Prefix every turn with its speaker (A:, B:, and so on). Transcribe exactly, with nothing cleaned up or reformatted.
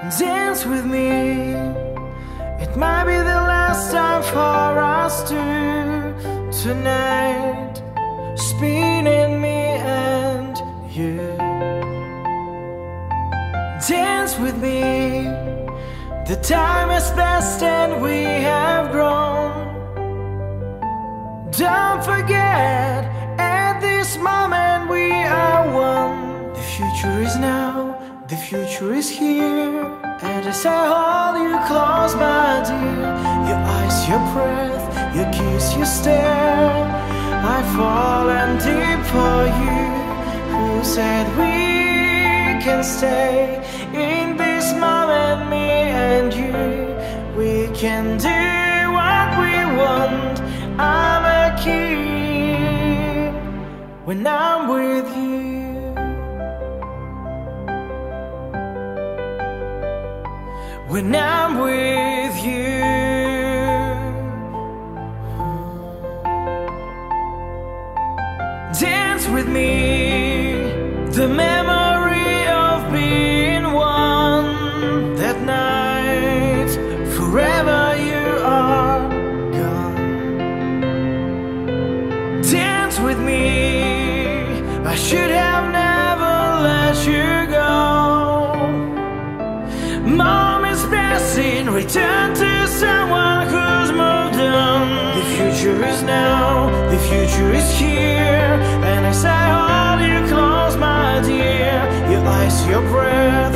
A: Dance with me. It might be the last time for us two tonight. Spinning me and you. Dance with me. The time has passed and we have grown. Don't forget, at this moment we are one. The future is now, the future is here. And as I hold you close, my dear, your eyes, your breath, your kiss, your stare, I fall and deep for you. Who said we can stay in this moment, me and you? We can do what we want. I'm a king when I'm with you. When I'm with you. Dance with me. The memory of being one. That night, forever you are gone. Dance with me. I should have never let you go. Mom is passing, return to someone who's moved on. The future is now, the future is here. And as I hold you close, my dear, your eyes, your breath,